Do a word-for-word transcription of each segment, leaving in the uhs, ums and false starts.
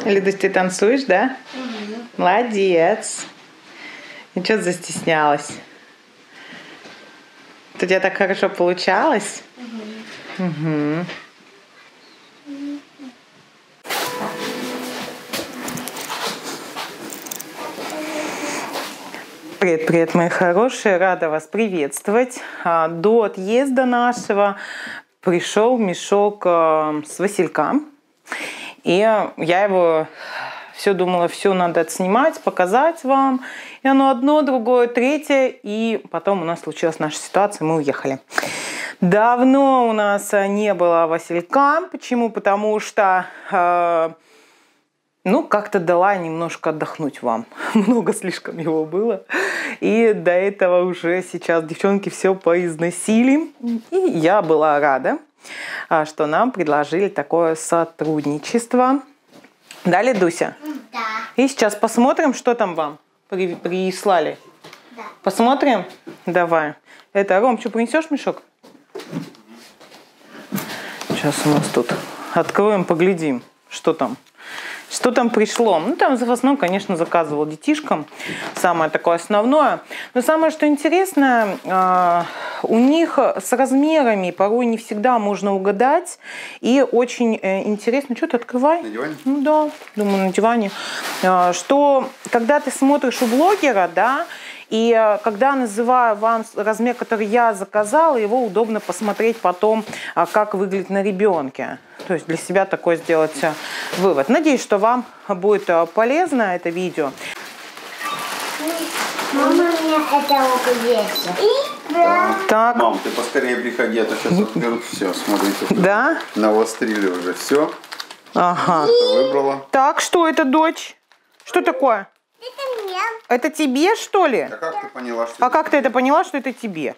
Лидусь, ты танцуешь, да? Угу. Молодец. И что ты застеснялась? У тебя так хорошо получалось? Угу. Угу. Привет, привет, мои хорошие. Рада вас приветствовать. До отъезда нашего пришел мешок с василька. И я его все думала, все надо отснимать, показать вам. И оно одно, другое, третье. И потом у нас случилась наша ситуация, мы уехали. Давно у нас не было василька. Почему? Потому что, э, ну, как-то дала немножко отдохнуть вам. Много слишком его было. И до этого уже сейчас девчонки все поизносили. И я была рада, что нам предложили такое сотрудничество. Да, Лидуся? Да. И сейчас посмотрим, что там вам при прислали. Да. Посмотрим? Давай. Это, Ром, что, принесешь мешок? Сейчас у нас тут откроем, поглядим, что там. Что там пришло? Ну, там в основном, конечно, заказывал детишкам. Самое такое основное. Но самое, что интересно, у них с размерами порой не всегда можно угадать. И очень интересно. Что ты открывай? На диване? Ну да, думаю, на диване. Что, когда ты смотришь у блогера, да, и когда называю вам размер, который я заказала, его удобно посмотреть потом, как выглядит на ребенке. То есть для себя такой сделать вывод. Надеюсь, что вам будет полезно это видео. Мама, у меня это есть. Да. Так. Мам, ты поскорее приходи, а то сейчас отберут все. Смотрите. Да? Навострили уже все. Ага. Выбрала. Так, что это, дочь? Что такое? Это мне. Это тебе, что ли? А как ты поняла, что А это как ты тебе? это поняла, что это тебе?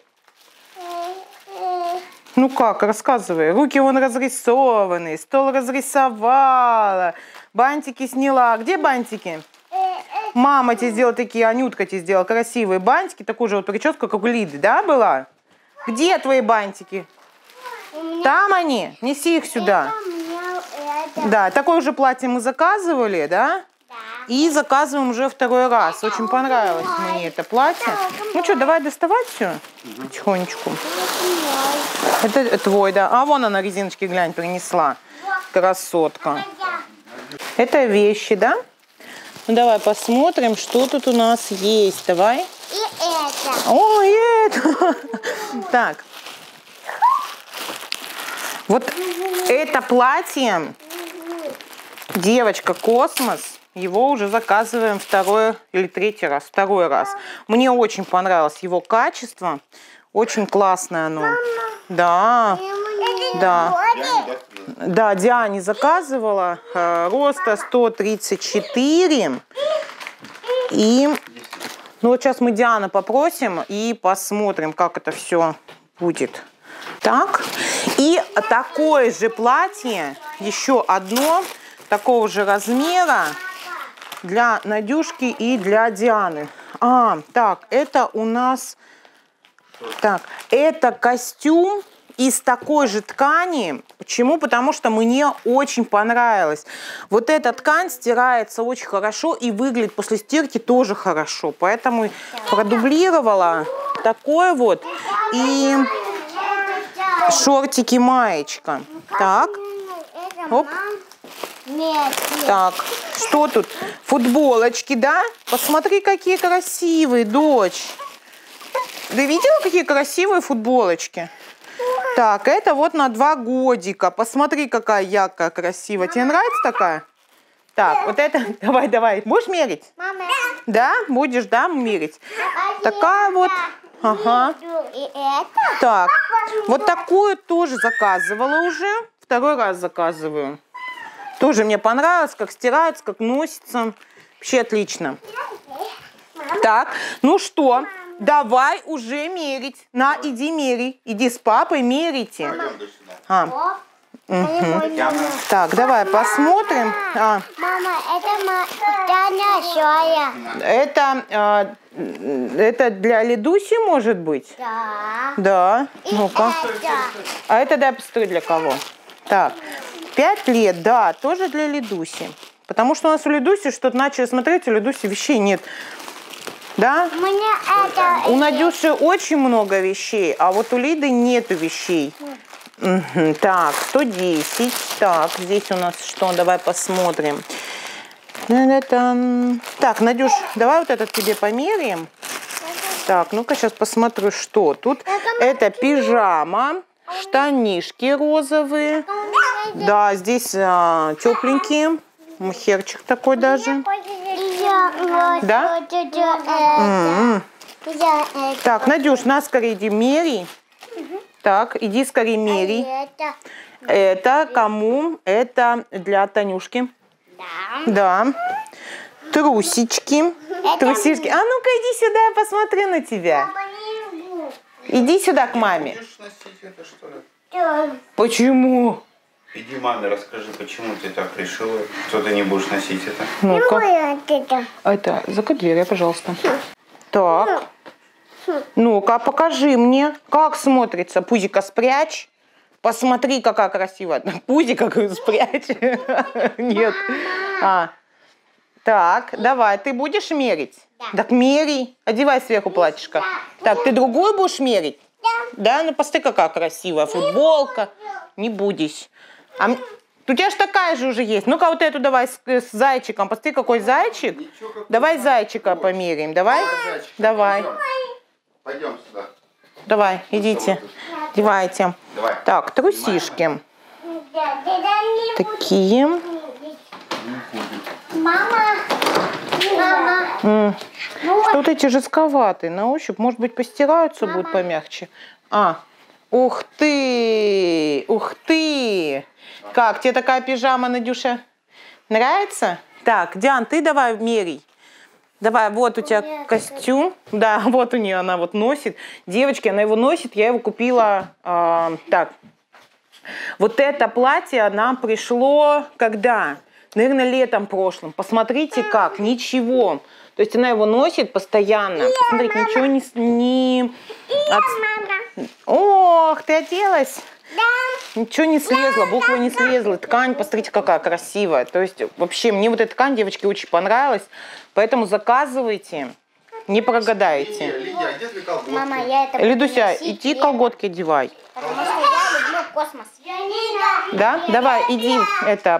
Ну как, рассказывай. Руки вон разрисованы, стол разрисовала, бантики сняла. Где бантики? Мама тебе сделала такие, Анютка тебе сделала красивые бантики, такую же вот прическу, как у Лиды, да, была? Где твои бантики? Там они? Неси их сюда. Да, такое же платье мы заказывали, да? И заказываем уже второй раз. Очень понравилось мне это платье. Ну что, давай доставать все потихонечку. Это твой, да. А вон она резиночки, глянь, принесла. Красотка. Это вещи, да? Ну давай посмотрим, что тут у нас есть. Давай. И это. О, и это. Так. Вот это платье, девочка Космос. Его уже заказываем второй или третий раз. Второй раз. Мне очень понравилось его качество. Очень классное оно. Мама. Да. Да. Да. Да, Диане заказывала. Роста сто тридцать четыре. И ну вот сейчас мы Диану попросим и посмотрим, как это все будет. Так. И такое же платье, еще одно, такого же размера, для Надюшки и для Дианы. А, так, это у нас... Так, это костюм из такой же ткани. Почему? Потому что мне очень понравилось. Вот эта ткань стирается очень хорошо и выглядит после стирки тоже хорошо. Поэтому продублировала такой вот. И шортики, маечка. Так. Оп. Нет, нет. Так, что тут? Футболочки, да? Посмотри, какие красивые, дочь. Ты видела, какие красивые футболочки? Так, это вот на два годика. Посмотри, какая яркая, красивая. Тебе нравится такая? Так, вот это, давай, давай. Будешь мерить? Мама. Да? Будешь, да, мерить? Такая вот. Ага. И это. Так, вот такую тоже заказывала уже. Второй раз заказываю. Тоже мне понравилось, как стирается, как носится. Вообще отлично. Так, ну что, давай уже мерить. На, иди мерей. Иди с папой мерите. А. Угу. Так, давай посмотрим. А. Мама, это большая. Это, а, это для Лидуси, может быть? Да. Да. Ну-ка. Это. А это, дай посмотри, для кого. Так. Пять лет, да, тоже для Лидуси. Потому что у нас у Лидуси что-то начали смотреть, у Лидуси вещей нет. Да? У меня это... У Надюши очень много вещей, а вот у Лиды нету вещей. Угу. Так, сто десять. Так, здесь у нас что? Давай посмотрим. Так, Надюш, давай вот этот тебе померяем. Так, ну-ка сейчас посмотрю, что тут. Это пижама, штанишки розовые. Да, здесь а, тепленькие. Мухерчик такой даже. Да? М-м. Так, Надюш, на скорее иди мерей. Так, иди скорее мерей. Это кому? Это для Танюшки. Да. Трусички. Трусишки. А ну-ка иди сюда, я посмотрю на тебя. Иди сюда к маме. Будешь носить это, что ли? Почему? Иди маме, расскажи, почему ты так решила, что ты не будешь носить это. Ну-ка. Это, закрой дверь, пожалуйста. Так. Ну-ка, покажи мне, как смотрится. Пузика спрячь. Посмотри, какая красивая. Пузика спрячь. Нет. А. Так, давай, ты будешь мерить? Да. Так мерей. Одевай сверху платьишко. Так, ты другую будешь мерить? Да. Да, ну посмотри, какая красивая футболка. Не будешь. А у тебя же такая же уже есть. Ну-ка вот эту давай с, с зайчиком. Посмотри, какой зайчик. Давай зайчика померяем. Давай? Зайчик, давай. Пойдем. Пойдем сюда. Давай, идите. Одевайте. Давай. Так, трусишки. Такие. Мама. Мама. М. Что-то тяжесковатые на ощупь. Может быть, постираются, будут помягче. А, ух ты, ух ты. Как, тебе такая пижама, Надюша? Нравится? Так, Диан, ты давай мерей. Давай, вот у тебя костюм. Да, вот у нее она вот носит. Девочки, она его носит. Я его купила. Э, так, вот это платье нам пришло когда? Наверное, летом прошлым. Посмотрите как, ничего. То есть она его носит постоянно. Посмотрите, ничего не... не... От... Ох, ты оделась? Да. Ничего не слезло, буква не слезла. Ткань, посмотрите, какая красивая. То есть вообще мне вот эта ткань, девочки, очень понравилась. Поэтому заказывайте, не прогадаете. Лидия, а где твои колготки? Мама, я это буду Лидуся, носить иди летом, колготки одевай. потому что я люблю космос. Да? Давай, иди. Это...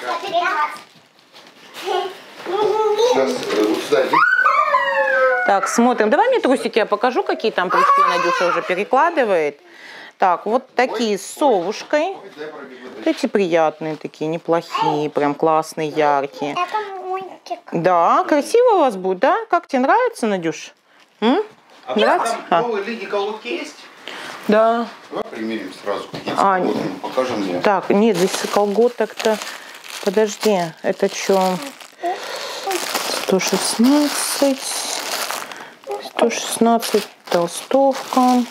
Сейчас, э, вот сюда иди. Так, смотрим. Давай мне трусики я покажу, какие там пришли. Надюша уже перекладывает. Так, вот такие с совушкой. Вот эти приятные такие, неплохие, прям классные, яркие. Это мультик. Да, красиво у вас будет, да? Как тебе нравится, Надюш? М? А Нравится? там А. новые Лидии колготки есть? Да. Давай примерим сразу. Какие А, колготки? Покажи мне. Так, нет, здесь колготок-то... Подожди, это что? сто шестнадцать. сто шестнадцать толстовка.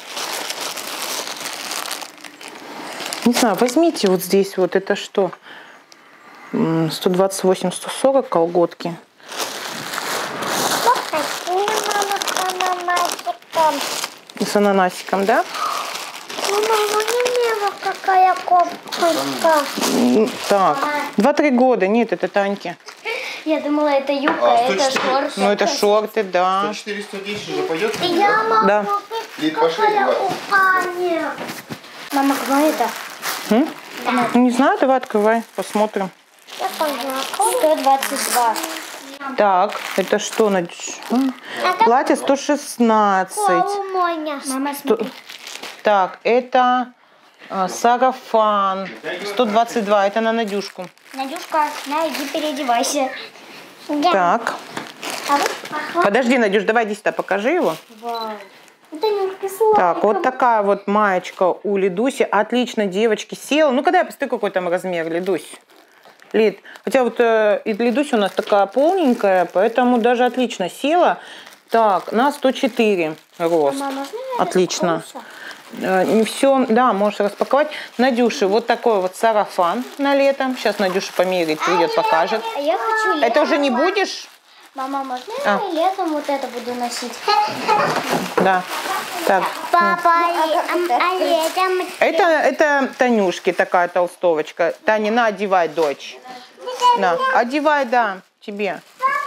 Не знаю, возьмите вот здесь вот это что? сто двадцать восемь сто сорок колготки. С ананасиком, да? Мама, не какая кофточка. Так, два-три года. Нет, это Таньки. Я думала, это юбка, А, это сто четыре. шорты. Ну, это шорты, да. сто четыре сто десять уже пойдет? Я могу Да. купить Лид, пошли, какая давай. упание. Мама, какая это? М? Ну, не знаю, давай открывай, посмотрим. Я пожалуйста. сто двадцать два. Так, это что, Надюш? А? Платье сто шестнадцать. Мама, Сто- Так, это а, сарафан. сто двадцать два, это на Надюшку. Надюшка, на, иди переодевайся. Так, А вот, ага. подожди, Надюш, давай иди сюда, покажи его. Вау. Это немножко сладко. Так, вот такая вот маечка у Лидуси. Отлично, девочки, села. Ну, когда я посмотрю, какой там размер, Лидусь. Лид, хотя вот э, и Лидусь у нас такая полненькая, поэтому даже отлично села. Так, на сто четыре рост. Мама, можно я Отлично. распакую? Э, Не все, да, можешь распаковать. Надюша, вот такой вот сарафан на лето. Сейчас Надюша померяет, придет, покажет. А я хочу летом. Это уже не будешь? Мама, можно А. я летом вот это буду носить? Да. Так. Папа, а летом... Это, это Танюшки такая толстовочка. Таня, на, одевай, дочь. На, одевай, да, тебе.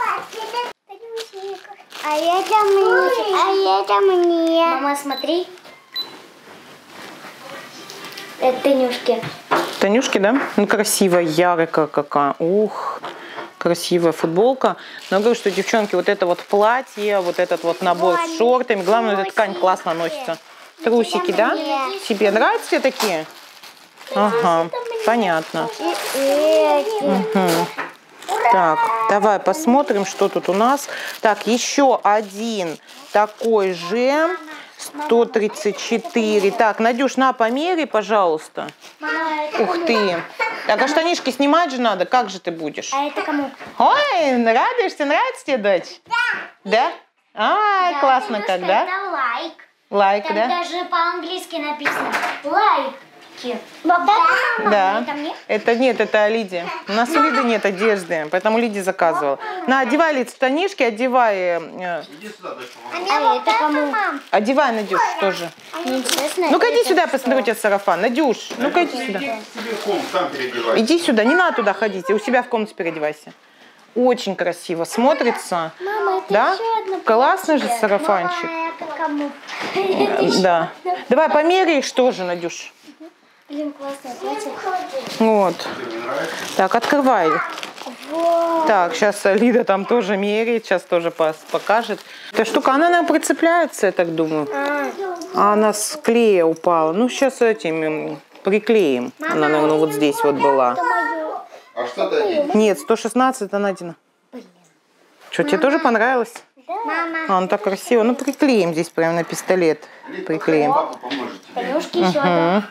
А это мне. А это мне. Мама, смотри. Это Танюшки. Танюшки, да? Ну, красивая, яркая какая. Ух, красивая футболка. Но я говорю, что, девчонки, вот это вот платье, вот этот вот набор с шортами. Главное, эта ткань классно носится. Трусики, да? Тебе нравятся тебе такие? Ага, понятно. Угу. Так, давай посмотрим, что тут у нас. Так, еще один такой же. сто тридцать четыре. Так, Надюш, на, померяй, пожалуйста. Ух ты. Так, а штанишки снимать же надо. Как же ты будешь? А это кому? Ой, радуешься? Нравится тебе, дочь? Да. Да? Ай, классно как, да? Это лайк. Лайк, Там да? даже по-английски написано. Лайки. Да. Да. Это мне? Это нет, это Лидия. У нас у Лиды нет одежды, поэтому Лидия заказывала. На, одевай, Лид, штанишки, одевай. э, Иди сюда, дочь, А помогу. это кому? Одевай, Надюш, тоже. Мне интересно. Ну-ка иди это сюда, я что? посмотрю у тебя сарафан. Надюш, ну-ка иди сюда. Иди к себе в комнату, там переодевайся. Иди сюда, не надо туда ходить, у себя в комнате переодевайся. Очень красиво смотрится. Мама, это Да? еще одно Классный же платье. сарафанчик. Мама, это кому? Да. Давай померяешь тоже, Надюш. Блин, классное платье. Вот. Тебе нравится? Так, открывай. Вот. Так, сейчас Лида там тоже меряет, сейчас тоже пос- покажет. Эта штука, она нам прицепляется, я так думаю. А она с клея упала. Ну, сейчас этим м, приклеим. Она, наверное, вот здесь вот была. А что ты оденешь? Нет, сто шестнадцать, она Дина. Что, тебе тоже понравилось? Мама. А, он так красиво. Ну, приклеим здесь прямо на пистолет. Приклеим. Папа поможет тебе. Танюшки еще одна.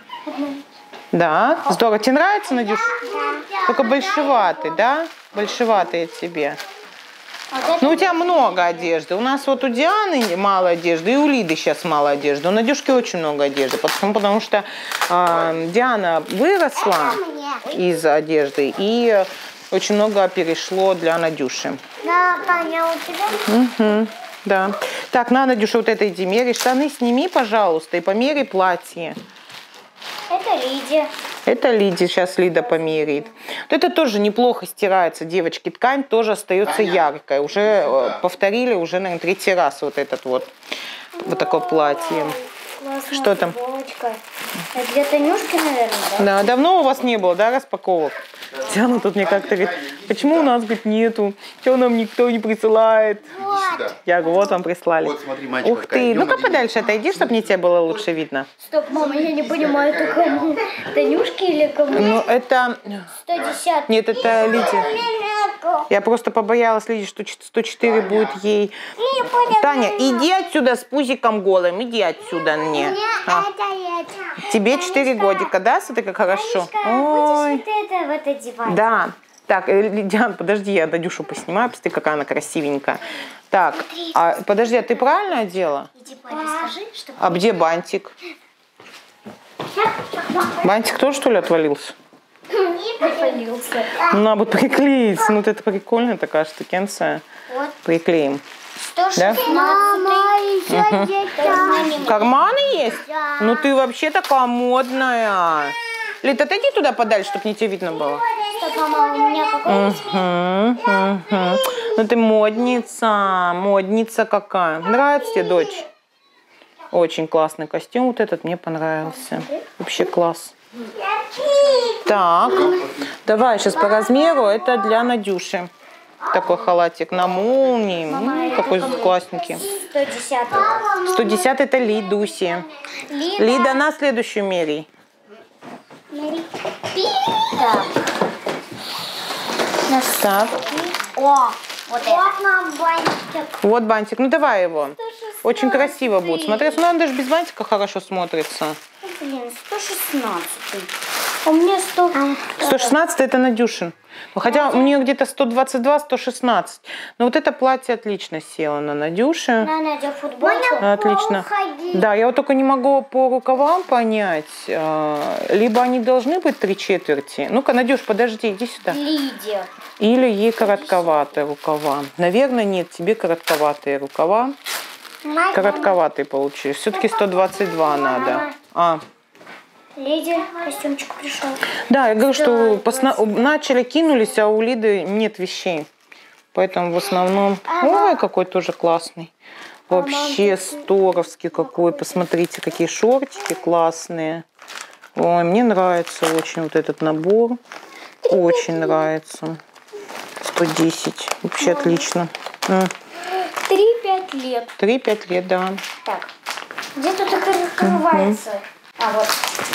Да, здорово. Тебе нравится, Надюш? Только большеватый, да? Большеватый тебе. Ну, у тебя много одежды. У нас вот у Дианы мало одежды, и у Лиды сейчас мало одежды. У Надюшки очень много одежды. Потому, потому что э, Диана выросла из одежды, и очень много перешло для Надюши. Да, Таня, у тебя? Угу, да. Так, на, Надюша, вот это иди меряй. Штаны сними, пожалуйста, и померяй платье. Это Лидия. Это Лидия, сейчас Лида померяет. Вот это тоже неплохо стирается, девочки. Ткань тоже остается яркая. Уже э, повторили, уже, наверное, третий раз вот этот вот, вот такое платье. Классная Что там? футболочка. Это для Танюшки, наверное, да? Да, давно у вас не было, да, распаковок? Диана тут мне как-то говорит, почему у нас, говорит, нету? Чего нам никто не присылает? Иди сюда. Я говорю, вот вам прислали. Вот, смотри, мальчик, Ух какая. ты, Идем, ну-ка идем. подальше отойди, чтобы мне тебя было лучше видно. Стоп, мама, я не понимаю, это кому? Танюшки или кому? Ну, это... сто десять. Нет, это Лидия. Я просто побоялась, Лидия, что сто четыре будет ей. Таня, иди отсюда с пузиком голым, иди отсюда мне. А, тебе четыре годика, да? Смотри, как хорошо. Ой, Будешь вот это вот одевать? да. Так, э, Диан, подожди, я Надюшу поснимаю, посмотри, какая она красивенькая. Так, а, подожди, а ты правильно одела? Иди, папе, скажи, что... А где бантик? Бантик тоже, что ли, отвалился? Припалился. Ну, надо будет приклеить. Ну, вот это прикольная такая штукенция. Вот. Приклеим. сто шестнадцать. Мама, еще здесь. Карманы есть? Ну, ты вообще такая модная. Лид, отойди туда подальше, чтобы не тебе видно было. Стоп, мама, у меня какой Угу, угу. Ну, ты модница. Модница какая. Нравится тебе, дочь? Очень классный костюм. Вот этот мне понравился. Вообще класс. Так, давай сейчас по размеру. Это для Надюши. Такой халатик на молнии. М, какой классненький. сто десять. сто десять это Лидуси. Лида, на следующую мерей. Так. Так, О, вот это. вот бантик. Ну, давай его. Очень красиво будет. Смотри, ну, он даже без бантика хорошо смотрится. Блин, сто шестнадцать. У меня сто... сто шестнадцать это Надюшин. Ну, хотя у нее где-то сто двадцать два - сто шестнадцать. Но вот это платье отлично село на Надюше. На, Надя, футболку. Отлично. Да, я вот только не могу по рукавам понять. э, Либо они должны быть три четверти. Ну-ка, Надюш, подожди, иди сюда. Лидия. Или ей коротковатые рукава. Наверное, нет, тебе коротковатые рукава. Коротковатые получишь. Все-таки сто двадцать два надо. А, Лиде костюмчик пришел. Да, я говорю, что посна... начали, кинулись, а у Лиды нет вещей. Поэтому в основном... Ой, какой тоже классный. Вообще здоровский какой. Посмотрите, какие шортики классные. Ой, мне нравится очень вот этот набор. Очень нравится. сто десять. Вообще отлично. три-пять лет. три-пять лет, да. Так, где тут открывается? Угу. А, вот.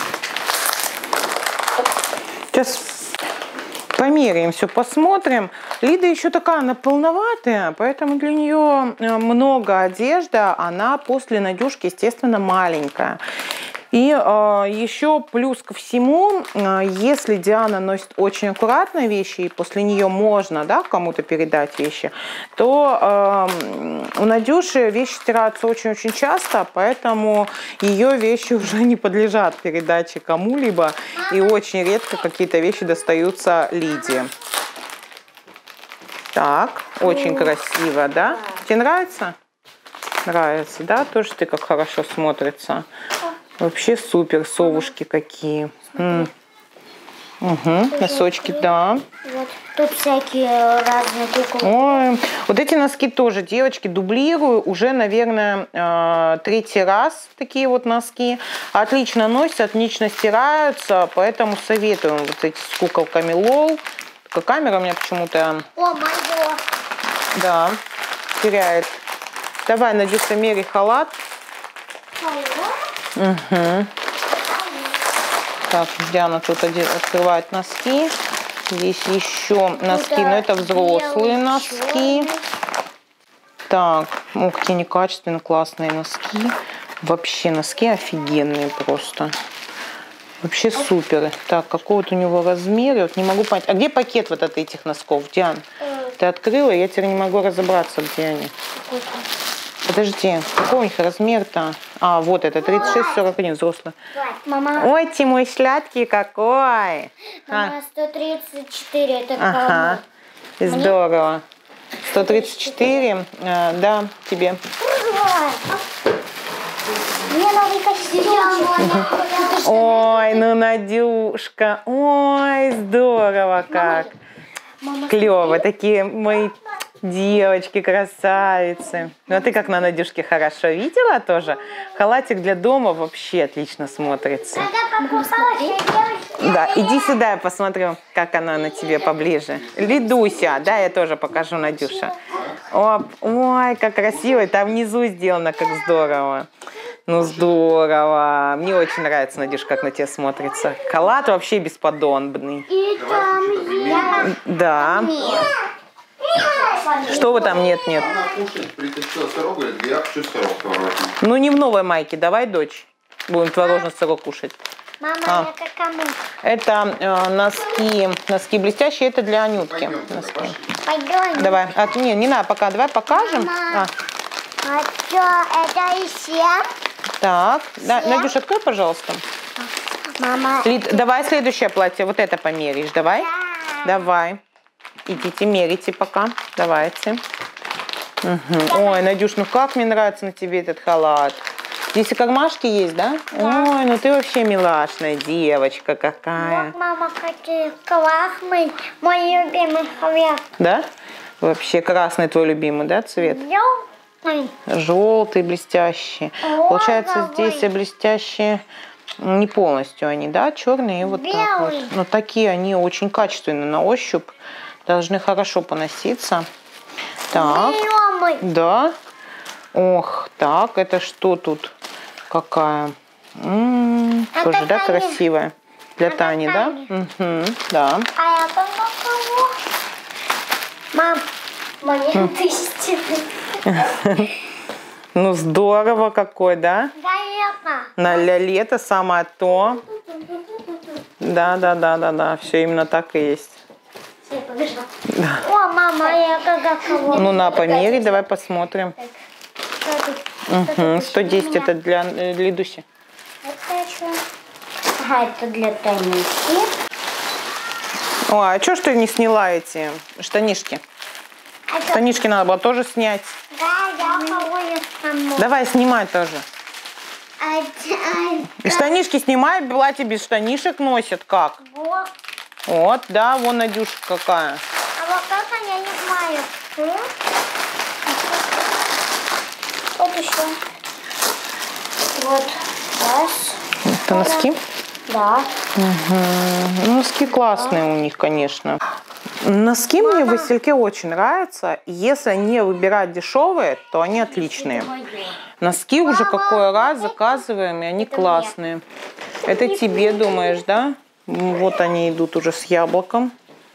Сейчас померяем, все посмотрим. Лида еще такая, она полноватая, поэтому для нее много одежды. Она после Надюшки, естественно, маленькая. И э, еще плюс ко всему, э, если Диана носит очень аккуратные вещи, и после нее можно, да, кому-то передать вещи, то э, у Надюши вещи стираются очень-очень часто, поэтому ее вещи уже не подлежат передаче кому-либо, и очень редко какие-то вещи достаются Лиде. Так, очень красиво, да? Тебе нравится? Нравится, да? Тоже ты как хорошо смотрится. Вообще супер, совушки какие. М. Угу, носочки, да. Вот тут всякие разные куклы. Ой, вот эти носки тоже, девочки, дублирую. Уже, наверное, третий раз такие вот носки. Отлично носятся, отлично стираются, поэтому советую вот эти с куколками лол. Только камера у меня почему-то... О, моё. Да, теряет. Давай, Надюша, меряй халат. Угу. Так, Диана тут открывает носки. Здесь еще носки, но это взрослые носки. Так, ух, какие некачественные, классные носки. Вообще носки офигенные просто. Вообще супер. Так, какой вот у него размер, я вот не могу понять. А где пакет вот от этих носков, Диан? Ты открыла, я теперь не могу разобраться, где они. Подожди, какой у них размер-то? А, вот это, тридцать шесть сорок один, взрослый. Мама. Ой, ты мой сладкий какой. Мама, сто тридцать четыре, это ага, кому? Здорово. сто тридцать четыре, а, да, тебе. Мне новый костюм. Ой, ну, Надюшка, ой, здорово как. Клево, такие мои... Девочки, красавицы. Ну, а ты как на Надюшке хорошо видела тоже? Халатик для дома вообще отлично смотрится. Да, иди сюда, я посмотрю, как она на тебе поближе. Лидуся, да, я тоже покажу, Надюша. Оп, ой, как красиво. Там внизу сделано, как здорово. Ну, здорово. Мне очень нравится, Надюш, как на тебя смотрится. Халат вообще бесподобный. И там есть. Да. Что вы там? Нет, нет. Она кушает, притащила сырок, говорит, я хочу сырок творожный. Ну, не в новой майке. Давай, дочь. Будем творожный сырок кушать. Мама, А. это кому? Это э, носки. Носки блестящие. Это для Анютки. Пойдем, Носки. пошли. Пойдем. Давай. А, не, не надо пока. Давай покажем. Мама. А, А что, это еще? так. Да, Все? Надюш, открой, пожалуйста. Мама. Лид, давай следующее платье. Вот это померяешь. Давай. Да. Давай. Идите, мерите пока. Давайте. Угу. Ой, Надюш, ну как мне нравится на тебе этот халат. Здесь и кармашки есть, да? Да. Ой, ну ты вообще милашная девочка какая. Вот, мама, какие классные. Мой любимый халат. Да? Вообще красный твой любимый, да, цвет? Желтый. Желтый, блестящий. Получается, Розовый. здесь и блестящие не полностью они, да? Черные и вот так вот. Белый. Но такие они очень качественные на ощупь. Должны хорошо поноситься. Так. Белый. Да. Ох, так, это что тут? Какая? М-м, Это тоже, да, Таня. красивая. Для Это Тани, да? Таня. Угу, да. А я там на кого? Мам, мои тысячи. Ну, здорово какой, да? Галета. На для лета самое то. Да, да, да, да, да. Все именно так и есть. Все, побежала. О, мама, я как кого? Ну, на помере, давай посмотрим. Что тут? Угу, сто десять это для э, Лидуси. Это что? Ага, это для Танюшки. О, а что ж ты не сняла эти штанишки? А что? Штанишки надо было тоже снять. Да, я кого я сама. Давай, снимай тоже. А И штанишки снимай, платье без штанишек носят. Как? Вот. Вот, да, вон Надюшка какая. А вот как я не знаю. М? Вот еще. Вот. Раз. Это носки? Да. Угу. Ну, носки классные у них, конечно. Носки мне в Васильке очень нравятся. Если не выбирать дешевые, то они отличные. Носки уже какой раз заказываем, и они классные. Это тебе, думаешь, да? Вот они идут уже с яблоком.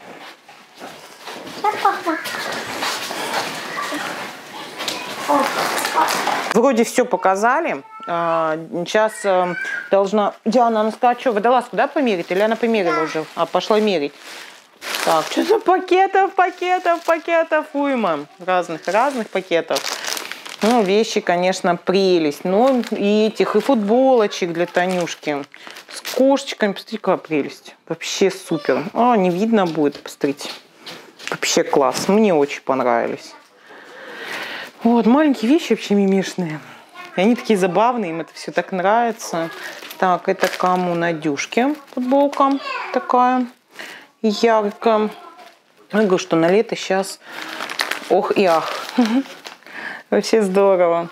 Вроде все показали. Сейчас должна... Диана, она сказала, что, водолазку, да, померить? Или она померила уже? А, пошла мерить. Так, что-то пакетов, пакетов, пакетов, уйма. Разных-разных пакетов. Ну, вещи, конечно, прелесть. Ну, и этих, и футболочек для Танюшки. С кошечками. Посмотрите, какая прелесть. Вообще супер. А, не видно будет, посмотрите. Вообще класс. Мне очень понравились. Вот, маленькие вещи вообще мимишные. И они такие забавные, им это все так нравится. Так, это кому? Надюшке футболка такая яркая. Я говорю, что на лето сейчас ох и ах. Вообще здорово.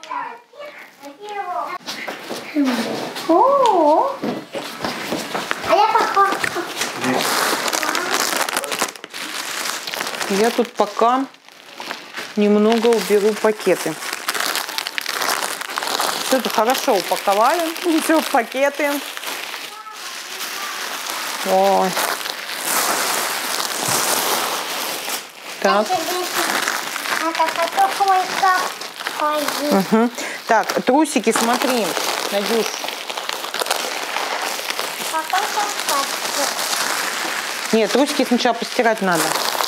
О, а я пока. Я тут пока немного уберу пакеты. Все-то хорошо упаковали. Все в пакеты. Ой. Так. Угу. Так, трусики, смотри, Надюш. Нет, трусики сначала постирать надо.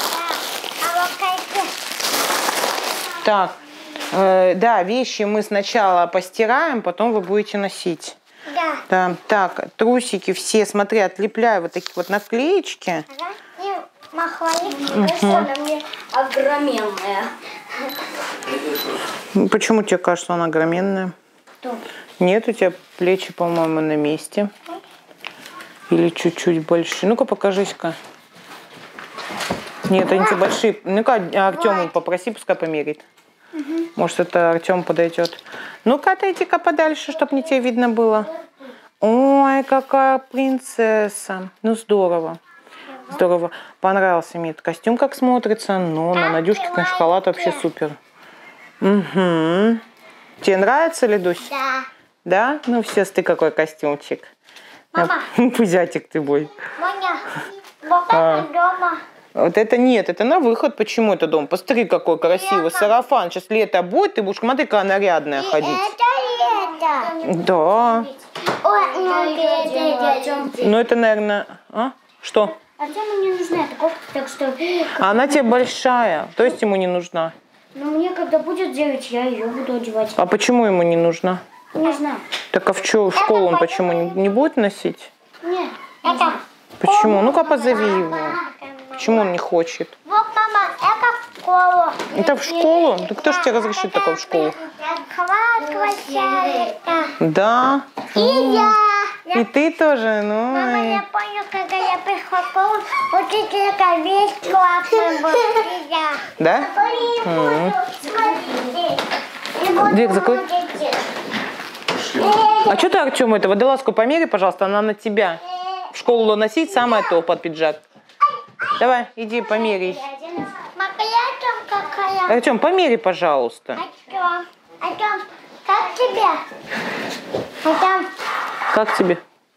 Так, э, да, вещи мы сначала постираем, потом вы будете носить. Да. Да. Так, трусики все, смотри, отлепляю вот такие вот наклеечки. Ага. И махали. Угу. Она мне огроменная. Почему тебе кажется, она огроменная? Что? Нет, у тебя плечи, по-моему, на месте. Или чуть-чуть больше. Ну-ка, покажись-ка. Нет, они большие. Ну-ка, Артему попроси, пускай померит. Угу. Может, это Артем подойдет. Ну-ка, отойди-ка подальше, чтобы не тебе видно было. Ой, какая принцесса. Ну, здорово. Здорово. Понравился мне этот костюм, как смотрится. Но на Надюшке, конечно, халат вообще супер. Угу. Тебе нравится, Лидусь? Да. Да? Ну, все, ты какой костюмчик. Мама. Пузятик ты бой. Маня, вот это дома. Вот это нет, это на выход. Почему это дом? Посмотри, какой красивый лето. Сарафан. Сейчас лето будет, ты будешь, смотри, какая нарядная И ходить. это лето. Да. Ой, ну, это, Ну, это, наверное... А? Что? Артему не нужна эта кофта, так что... Она тебе большая, то есть ему не нужна. Но мне, когда будет девять, я ее буду одевать. А почему ему не нужна? Не знаю. Так а в, чё, в школу он почему не, не будет носить? Нет. Это... Почему? Ну-ка позови его. Почему он не хочет? Вот, мама, это в школу. Это в школу? Да кто ж тебе разрешит такое в школу? Да. И я. И ты тоже? Ну. Мама, я помню, когда я пришла в школу, вот эти такая весь классный был. И я. Да? Дверь закрой. А что ты, Артем, это водолазку помери, пожалуйста, она на тебя. В школу носить самое то под пиджак. Давай, иди померяй. Мама, какая? Артем, помери, пожалуйста. Артем, Артем, как тебе? Артем. Как тебе?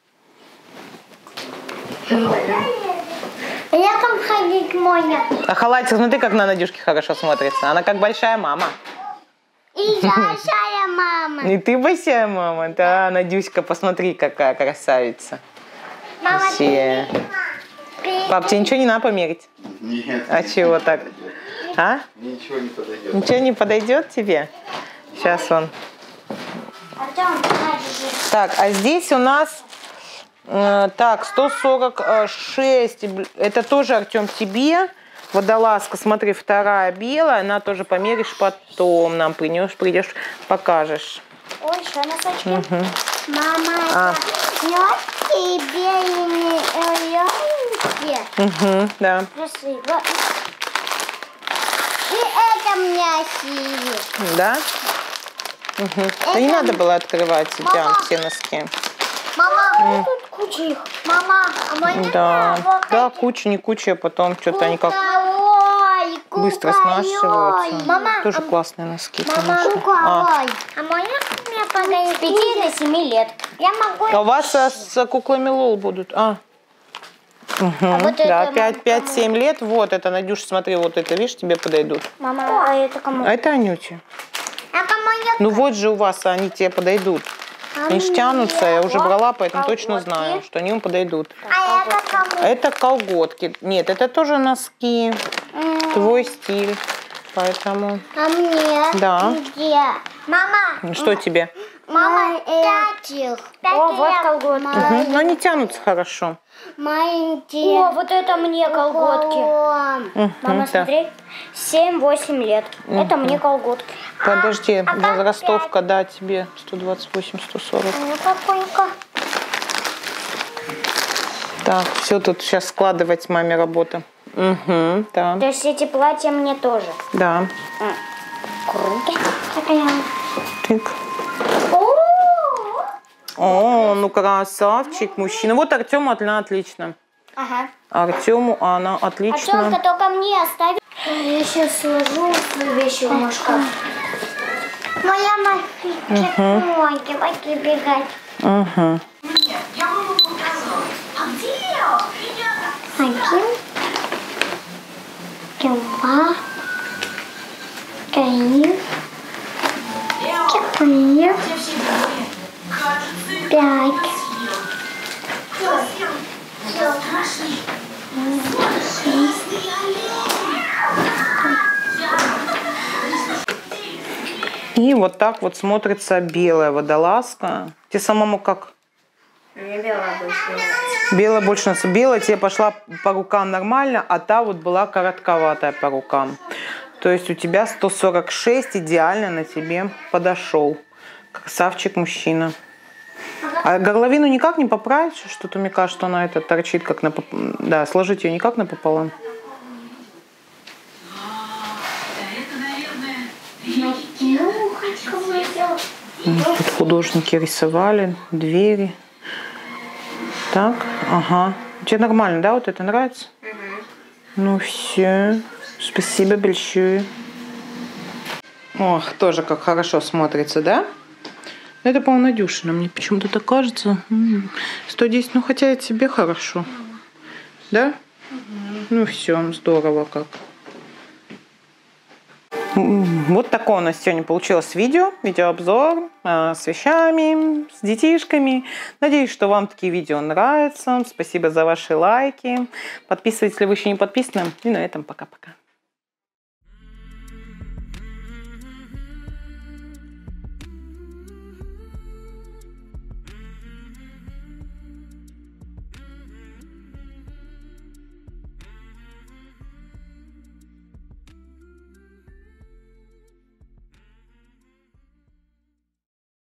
Я там ходить можно. А халатик, смотри, как на Надюшке хорошо смотрится. Она как большая мама. И большая мама. И ты большая мама. Да, Надюшка, посмотри, какая красавица. Мама, Вообще. Пап, тебе ничего не надо померить? Нет. А чего так? А? Ничего не подойдет. Ничего не подойдет тебе? Сейчас он. Артем, Так, а здесь у нас э, так, сто сорок шесть. Это тоже, Артем, тебе. Водолазка, смотри, вторая белая. Она тоже померишь потом. Нам принешь, придешь, покажешь. Ой, еще носочки. Угу. Мама, А. это легкие, белые, легкие. Угу, да. Красиво. И это мягкие. Да? Угу. Да не надо было открывать эти Мама. все носки. Мама, тут куча их. Мама, а можно Да, я да, куча, не куча, а потом что-то они как Куколой, быстро куколой. снашиваются. Мама, Тоже а- классные носки, Мама, конечно. А. куколой. А можно мне подарить? С пяти до семи лет. Я могу... А у вас со- с куклами Лол будут? А. Угу. вот Да, это пять-семь лет. Вот это, Надюш, смотри, вот это, видишь, тебе подойдут. Мама, а это кому? А это Анюте. А кому я... Ну вот же у вас они тебе подойдут. Они же тянутся, я уже брала, поэтому точно знаю, что они им подойдут. А это кому? Это колготки. Нет, это тоже носки. Твой стиль. Поэтому... А мне? Да. Где? Мама, Что тебе? мама, пять их. О, вот колготки. Мгм. Ну, они тянутся хорошо. Маленькие. О, вот это мне колготки. Мгм, Мама, да. смотри, семь-восемь лет. Это мне колготки. Подожди, а как возрастовка, да, тебе сто двадцать восемь сто сорок. Ну, какой-ка. Так, все тут сейчас складывать маме работа. Угу, да, То есть эти платья мне тоже. да. Круто. Такая. Тык. О, О, ну красавчик, мужчина. Вот Артему одна отлично. Ага. Артему она отлично. Артемка, только мне оставь. я сейчас сложу свои вещи в мой шкаф. Моя маленькая, ой, давайте бегать. Угу. Один, два, три, четыре, пять, И вот так вот смотрится белая водолазка. Тебе самому как? Мне белая больше нравится. Белая больше нравится. Белая тебе пошла по рукам нормально, а та вот была коротковатая по рукам. То есть у тебя сто сорок шесть идеально на тебе подошел. Красавчик мужчина. А горловину никак не поправить? Что-то мне кажется, что она это торчит как на... Да, сложить ее никак напополам. Тут художники рисовали двери. Так, ага. Тебе нормально, да, вот это нравится? Угу. Ну все, спасибо большое. Ох, тоже как хорошо смотрится, да? Это, по-моему, Надюшина. Мне почему-то так кажется. сто десять, ну хотя и тебе хорошо. Да? Угу. Ну все, здорово как. Вот такое у нас сегодня получилось видео, видеообзор э, с вещами, с детишками. Надеюсь, что вам такие видео нравятся. Спасибо за ваши лайки. Подписывайтесь, если вы еще не подписаны. И на этом пока-пока.